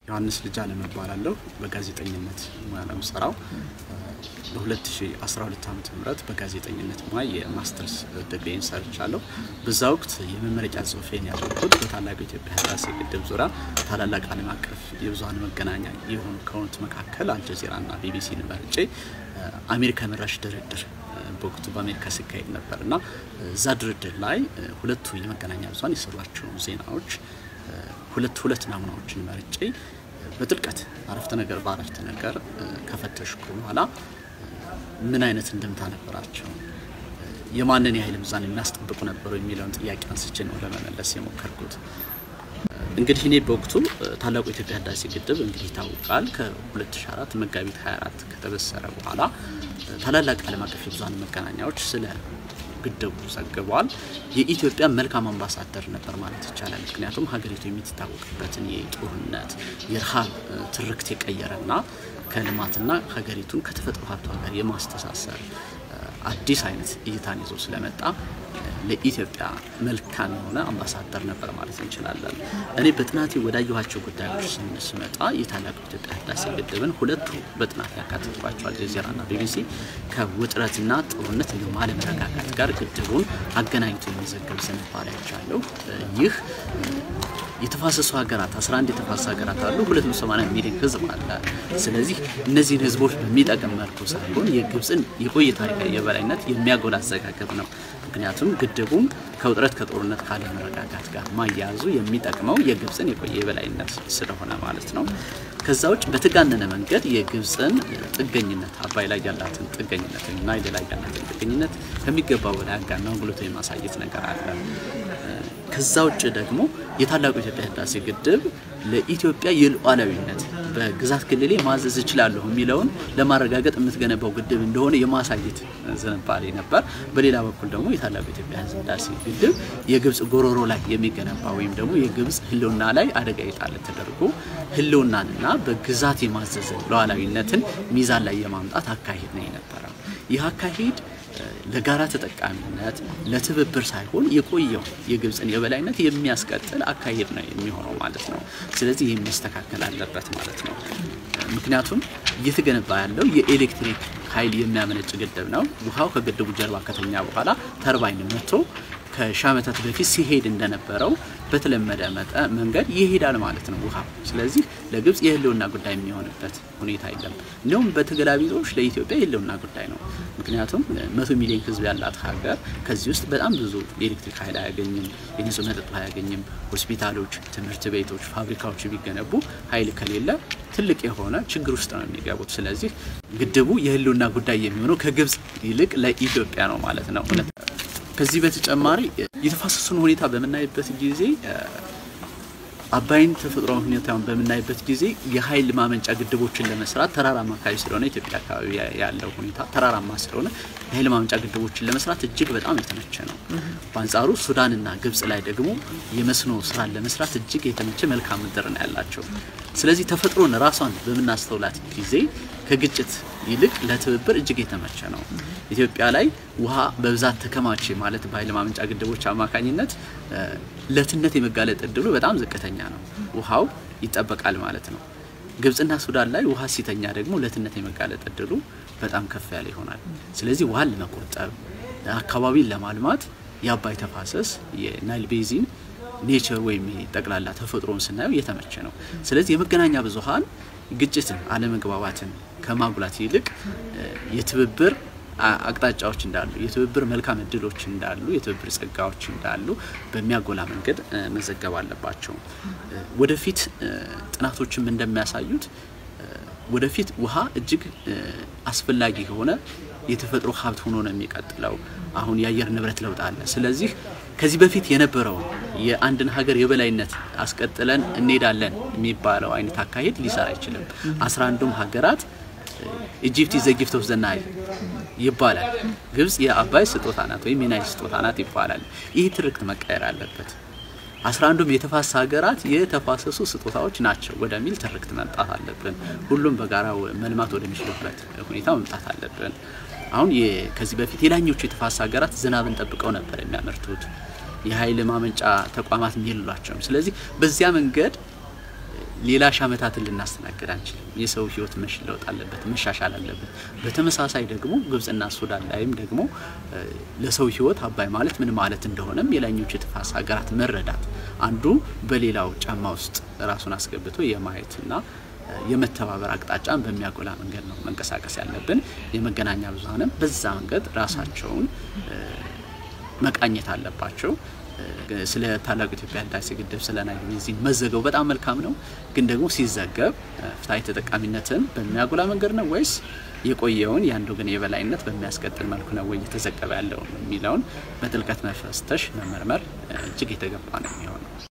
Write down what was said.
ዮሐንስ ልጃለ መባላለሁ በጋዜጠኝነት ሙያ ነው የምሰራው በ2012 ዓመተ ምህረት በጋዜጠኝነት ሙያ የማስተርስ ዲግሪን ሰርቻለሁ በዛ ወቅት የመመረቂያ ጽሑፌን ያደረኩት በታላቁ ኢትዮጵያ ህዳሴ ግድብ ዙሪያ ታላላቅ ዓለም አቀፍ የብዙኃን መገናኛ የሆኑ ከሆኑት መካከል አልጀዚራና ቢቢሲን መርጬ አሜሪካ መራሽ ድርድር በወቅቱ በአሜሪካ ሲካሄድ ነበርና እዛ ድርድር ላይ ሁለቱ የመገናኛ ብዙኃን የሰሯቸው ዜናዎች ሁለት ናሙናዎችን መርጬ በጥልቀት አረፍተ ነገር ባረፍተ ነገር ከፈተሽኩ በኋላ ምን አይነት እንደምታ ነበራቸው የማንን ያህል ምዛን የሚያስጠብቁ ነበሩ የሚለውን ጥያቄ አንስቼ ነው ለመመለስ የሞከርኩት እንግዲህ እኔ በወቅቱ ታላቁ ኢትዮጵያ ህዳሴ ግድብ እንግዲህ ታውቃል ከ2004 መጋቢት 24 ከተበሰረ በኋላ ታላላቅ ዓለም አቀፍ ብዙኃን መገናኛዎች ስለ ግድቡ ዘግበዋል የኢትዮጵያ መልካም አምባሳደር ነበር ማለት ይቻላል ምክንያቱም ሀገሪቱ የምትታወቅበትን የጦርነት የረሃብ ትርክት የቀየረና ከልማትና ሀገሪቱን ከተፈጥሮ ሀብቷ ጋር የማስተሳሰር አዲስ አይነት እይታን ይዞ ስለመጣ ለኢትዮጵያ መልካም የሆነ አምባሳደር ነበር ማለት እንችላለን እኔ በጥናቴ ወዳየኋቸው ጉዳዮች ስንመጣ የታላቁ ኢትዮጵያ ህዳሴ ግድብን ሁለቱ በጥናት ያካተቷቸው አልጀዚራና ቢቢሲ ከውጥረትና ጦርነት እና ማለመረጋጋት ጋር ግድቡን አገናኝቶ የሚዘግብ ዝንባሌዎች አሉ ይህ የተፋሰሱ ሀገራት 11 የተፋሰሱ ሀገራት አሉ 280 ሚሊዮን ህዝብ አለ ስለዚህ እነዚህ ህዝቦች በሚጠቅም መልኩ ሳይሆን የግብፅን የቆየ ታሪካዊ የበላይነት የሚያጎላ አዘጋገብ ነው ምክንያቱም ግድቡን ከውጥረት ከጦርነት ካለ መረጋጋት ጋር ማያያዙ የሚጠቅመው የግብፅን የቆየ የበላይነት ስለሆነ ማለት ነው ከዛውጭ በተጋነነ መንገድ የግብፅን ጥገኝነት አባይ ላይ ያላትን ጥገኝነት እና ናይል ላይ ያላትን ጥገኝነት ከሚገባው በላይ አጋናው ጉልቶ የማሳየት ነገር አለ ከዛውጭ ደግሞ የታላቁ ኢትዮጵያ ህዳሴ ግድብ ለኢትዮጵያ የሉዓላዊነት በግዛት ክልል ማዘዝ ይችላል የሚለውን ለማረጋገጥ የምትገነባው ግድብ እንደሆነ የማሳየት ዝንባሌ ነበር በሌላ በኩል ደግሞ የታላቁ ኢትዮጵያ ህዳሴ ግድብ የግብፅ ጎሮሮ ላይ የሚገነባ ወይም ደግሞ የግብፅ ህልውና ላይ አደጋ ይጣል ተደርጎ ህልውናንና በግዛት የማዘዝ ሉዓላዊነትን ሚዛን ላይ የማምጣት አካሄድ ነው የነበረው ይህ አካሄድ ለጋራ ተጠቃሚነት ለትብብር ሳይሆን የቆየው የግብፅን የበላይነት የሚያስቀጥል አካሄድ ነው የሚሆነው ማለት ነው ስለዚህ ይሄ መስተካከል አለበት ማለት ነው ምክንያቱም እየተገነባ ያለው የኤሌክትሪክ ኃይል የሚያመነጭ ግድብ ነው ውሃው ከግድቡ ጀርባ ከተኛ በኋላ ተርባይን መጥቶ ከሻመታት በፊት ሲሄድ እንደነበረው በተለመደ መንገድ ይሄዳል ማለት ነው ውሃ ስለዚህ ለግብፅ የህልውና ጉዳይ የሚሆንበት ሁኔታ አይደለም ነው በተገላቢጦሽ ለኢትዮጵያ የህልውና ጉዳይ ነው ምክንያቱም 100 ሚሊዮን ህዝብ ያላት ሀገር ከዚህ ውስጥ በጣም ብዙ ኤሌክትሪክ ኃይል አያገኝም የንጹህ መጠጥ ውሃ አያገኝም ሆስፒታሎች ትምህርት ቤቶች ፋብሪካዎች ቢገነቡ ኃይል ከሌለ ትልቅ የሆነ ችግር ውስጥ ነው የሚገቡት ስለዚህ ግድቡ የህልውና ጉዳይ የሚሆነው ከግብፅ ይልቅ ለኢትዮጵያ ነው ማለት ነው ከዚህ በተጨማሪ የተፋሰሱን ሁኔታ በመናይበት ጊዜ አባይን ተፈጥሮ ሁኔታውን በመናይበት ጊዜ የኃይል ማመንጫ ግድቦችን ለመስራት ተራራማ አካባቢ ስለሆነ ኢትዮጵያ አካባቢ ያለው ሁኔታ ተራራማ ስለሆነ የኃይል ማመንጫ ግድቦችን ለመስራት እጅግ በጣም የተመቸ ነው በአንጻሩ ሱዳንና ግብፅ ላይ ደግሞ የመስኖ ስራ ለመስራት እጅግ የተመቸ መልካም ምድር ነው ያላቸው ስለዚህ ተፈጥሮን ራሷን በመናስተውላት ጊዜ ከግጭት ይልቅ ለትብብር እጅግ የተመቸ ነው ኢትዮጵያ ላይ ውሃ በብዛት ተከማቸ ማለት በኃይል ማመንጫ ግድቦች አማካኝነት ለትነት የመጋለጥ እድሉ በጣም ዝቅተኛ ነው ውሃው ይጠበቃል ማለት ነው ግብፅና ሱዳን ላይ ውሃ ሲተኛ ደግሞ ለትነት የመጋለጥ እድሉ በጣም ከፍ ያለ ይሆናል ስለዚህ ውሃን ለመቆጠብ አካባቢን ለማልማት የአባይ ተፋሰስ የናይል ቤዚን ኔቸር ወይም ጠቅላላ ተፈጥሮን ስናየው የተመቸ ነው ስለዚህ የመገናኛ ብዙኃን ግጭትን አለመግባባትን ከማጉላት ይልቅ የትብብር አቅጣጫዎች እንዳሉ የትብብር መልካም እድሎች እንዳሉ የትብብር ጸጋዎች እንዳሉ በሚያጎላ መንገድ መዘገብ አለባቸው ወደፊት ጥናቶችም እንደሚያሳዩት ወደፊት ውሃ እጅግ አስፈላጊ ሆነ የተፈጥሮ ሀብት ሆኖ ነው የሚቀጥለው አሁን የአየር ንብረት ለውጥ አለ ስለዚህ ከዚህ በፊት የነበረው የአንድን ሀገር የበላይነት አስቀጥለን እንሄዳለን የሚባለው አይነት አካሄድ ሊሰራ አይችልም 11ዱም ሀገራት ኢጂፕት is the gift of the Nile ይባላል ግብፅ የአባይ ስጦታ ናት ወይ የናይል ስጦታ ናት ይባላል ይህ ትርክት መቀየር አለበት 11ዱም የተፋሰሱ ሀገራት የተፋሰሱ ስጦታዎች ናቸው ወደሚል ትርክት መምጣት አለብን ሁሉም በጋራ መልማት ወደሚችሉበት ሁኔታ መምጣት አለብን አሁን ከዚህ በፊት የላኞቹ የተፋሰሱ ሀገራት ዝናብን ጠብቀው ነበር የሚያመርቱት የኃይል ማመንጫ ተቋማት የሚሉላቸው ስለዚህ በዚያ መንገድ ሌላ ሻመታትን ልናስተናግድ አንችልም የሰው ህይወት መሽለውጥ አለበት መሻሻል አለበት በተመሳሳይ ደግሞ ግብፅና ሱዳን ላይም ደግሞ ለሰው ህይወት አባይ ማለት ምን ማለት እንደሆነም የላኞቹ ተፋሰስ ሀገራት መረዳት አንዱ በሌላው ጫማ ውስጥ ራሱን አስገብቶ የማየትና የመተባበር አቅጣጫን በሚያጎላ መንገድ ነው መንቀሳቀስ ያለብን የመገናኛ ብዙኃንም በዛ መንገድ ራሳቸውን መቃኘት አለባቸው ስለ ታላቁ ኢትዮጵያ ህዳሴ ግድብ ስለ ናይል ቤዚን መዘገቡ በጣም መልካም ነው ግን ደግሞ ሲዘገብ ፍትሃዊ ተጠቃሚነትን በሚያጎላ መንገድ ነው ወይስ የቆየውን ያንዱ ግን የበላይነት በሚያስቀጥል መልኩ ነው ወይ የተዘገበ ያለው የሚለውን በጥልቀት መፈተሽ መመርመር እጅግ የተገባ ነው የሚሆነው